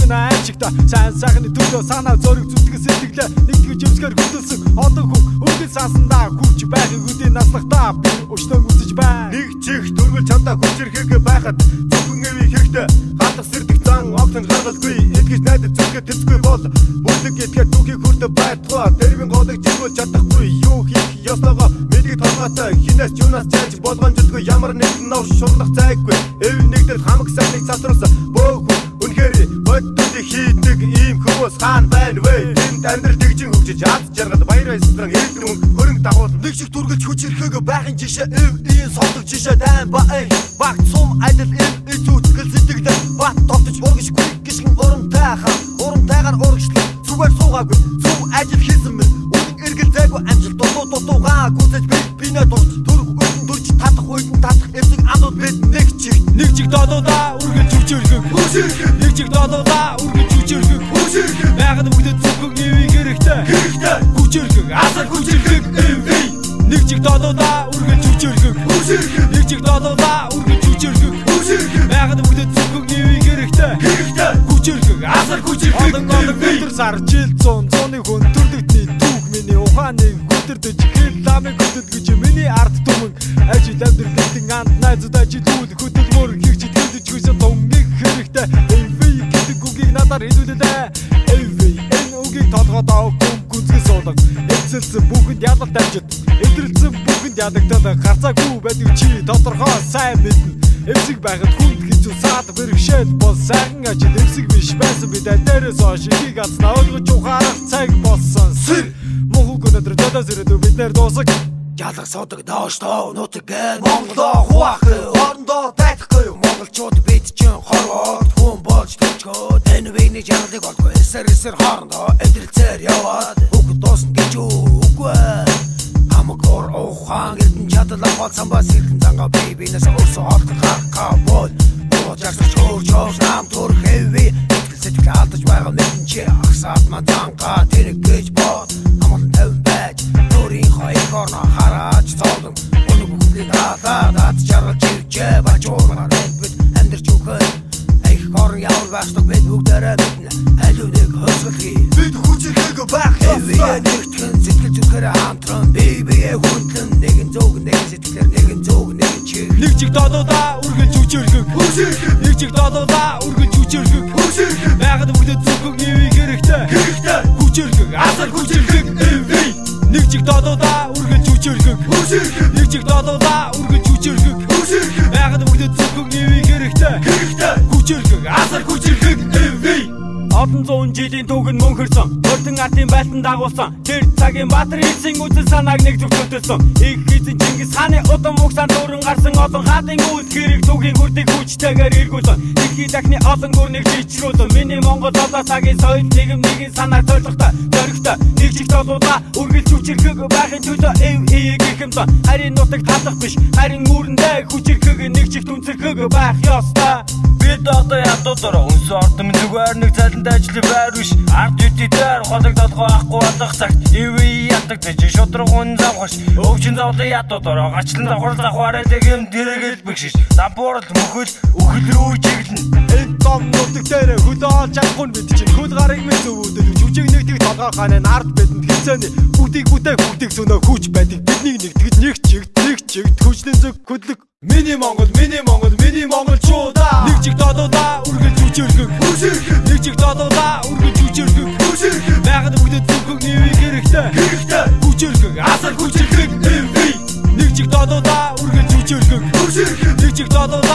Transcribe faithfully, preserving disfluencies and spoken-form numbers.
энэ аимшигта сайн сайхны төлөө санаа зориг зүтгэс сэтгэлээ нэгтгэж өвсгөр хөдөлсөн одоо хүн өвгөл саасандаа хүрч байхыг үдийн наслахтаа би өчтөн үзэж байна. Нэг чих дөрвөл чамдаа хүч ирэхэг байхад зөвхөн эви хэрэгтэй хатах сэрдэг зан огтон гаргалгүй эдгэж найдаж зүтгэж тэцгүй бол бүлэг эдгээр түүхийг хүрдэ байтугай тэрвийн голыг жигүүл чадахгүй юу хийх ёслогоо мэдгэж толготой хинээс юунаас чанж болгоомжтгүй ямар нэгэн нов шурлах зайгүй эв нэгдэл хамаг сайныг цацруулсан бөөхөн үнэхээр бодтыг хийдэг ийм хүмүүс хаан байна вэ тэнд амьдрал тэгжин хөгжиж ад жаргал баяраа эсрэг эрдэн хүн хөрөнгө дагуулсан нэг шиг дүргэлж хүч ирэхэг байхын жишээ эв ийм сондог жишээ дан ба эй баг сум айдал эв эцүүтгэл сэтгэлдээ бат тогтож бургаж гүрэг гიშгэн урамтай хаа урамтайгаар урагшлах зүгээр суугаагүй зөв ажил хийсэн мэн үнэн эргэл зайгүй амжилт дутуу дутуугаа гүзэж би бинэ дурч төрөх үдэн дурч татах үдэн татах эсэг амдууд бид нэг чиг нэг чиг додоодаа үргэлж хүчээрхэг нэг чиг додоодаа үргэлж хүчээрхэг байгаад бүгдэд зөвхөн эвийг хэрэгтэй хэрэгтэй хүчээрхэг асар хүчээрхэг эви нэг чиг додоодаа үргэлж хүчээрхэг нэг чиг додоодаа үргэлж хүчээрхэг байгаад бүгдэд зөвхөн эвийг хэрэгтэй хэрэгтэй хүчээрхэг асар хүчээрхэг олон олон өдөр сар жил зуун зууны хүн төрлөختний түүх миний ухааныг хөдөрдөж хэл ламыг хөдөлгөж миний ард түмэн ажил амьдралын анд найзууд ажилуул хөдөлмөр хийгч төлөж хүсэн тунгийг хэрэгтэй эви гэдэг үгийг надаар хэлүүлээ эви энэ үгийг толгойдоо гүн гүнзгий суулгах эцэлсэн бүхэнд ялалт амжид эвдрэлсэн бүхэнд ядагдаад гарцаагүй байдаг чи тодорхой сайн мэднэ эвсэг байхад хүнд хэцүү саад бэрхшээл бол сайхан ажил эвсэг биш байсан бид дээрээс хойш ихийг азна ойлгож ухаарах цаг болсон сэр мохог өнөдөр додос ирээд бид нэр дуусах ялах содог дооштой нутаг гэн Монголоо хуваах орондоо тайлахгүй монголчууд бид ч хорвоод хүн болж төрчгөөд энэ вэний жаргалыг олгүй эсэр эсэр хоорондоо эвдрэлцээр яваад бүгд дуусна гэж үгүй хамагор ухаан эрдэн чадлаа хол самбас эрдэн зангаа би бинээс өрсө хоолтох хаа бол боожаас чөөрч чөөрч нам төрх хэвээ итгэл сэтгэл алдаж байгаа мэдэн чи агсаад ман зангаа тэрэг гэж бод аман тавин байж төрийн хоёроор хараач цоодон өнөг бүхний даалаа дат жаргал живжээ бачуурмаар бид амьдарч өгөө их хорн явал баштаг бид бүгдээрээ мэднэ халиуныг хөсгөлхий бид хүчирхэг байх ёстой нэгтгэн сэтгэл зүтгэрээ хамтран бие бие хүндлэн нэгэн зөвг нэгэн сэтгэлээр нэгэн зөвг нэгэн чиг нэг чиг додоодаа үргэлж хүчээрхэг нэг чиг додоодаа үргэлж хүчээрхэг байгаад бүгдэд зөвхөн эвийг хэрэгтэй хэрэгтэй хүчээрхэг асар хүчээрхэг эви нэг чиг додоодаа үргэлж хүчээрхэг нэг чиг додоодаа үргэлж хүчээрхэг байгаад бүгдэд зөвхөн эвийг хэрэгтэй хэрэгтэй хүчээрхэг асар хүчээрхэг эви олон зуун жилийн түүхэн мөн хөрсөн өртөн артын байлдан дагуулсан тэр цагийн баатар хэлсэн үзэл санааг нэг зөвтөлсөн их хийсэн Чингис хааны удам угсаан дүүрэн гарсан олон хаадын үйл хэрэг түүхийн хүрдэг хүчтэйгээр эргүүлсэн дэлхий дахны олон гүрнийг жичрүүлсэн миний Монгол одоо цагийн соёл нэгэн нэгэн санаа зоригтой зоригтой нэг чиг толуудаа үргэлж хүчирхэг байхын төлөө эв ээг гэмтэн харин нутагт хатах биш харин үүрэндээ хүчирхэг нэг чиг түнцэрхэг байх ёстой бид одоо ядуудаараа өнс ордом зүгээр нэг цалинтай ажил байр биш ард үдээр холог толгой ахгүй болох цагт эви ядагдаж шудраг хүн завхаш өвчин завлын ядуудаараа гачлан давхар завхаардаг юм дэрэгэл бэгшиш дампуурал мөхөл өхөл рүү чиглэн энэ том нутаг дээр хөлөө олж чадахгүй бид чинь хөл гарыг минь зөвүүдэл жүжиг нэгдэг толгой хааны ард бидэнд хилцээний бүдийг бүтээх бүдийг сөнөө хүч байдаг бидний нэгтгэж нэг чигт нэг чигт хүчлэн зөв хөдлөг миний Монгол миний Монгол миний монголчуудаа нэг чиг додоодаа үргэлж хүчээрхэг нэг чиг додоодаа үргэлж хүчээрхэг байгаад бүгдэд зөвхөн эвийг хэрэгтэй хэрэгтэй хүчээрхэг асар хүчээрхэг эви нэг чиг додоодаа үргэлж хүчээрхэг нэг чиг додоодаа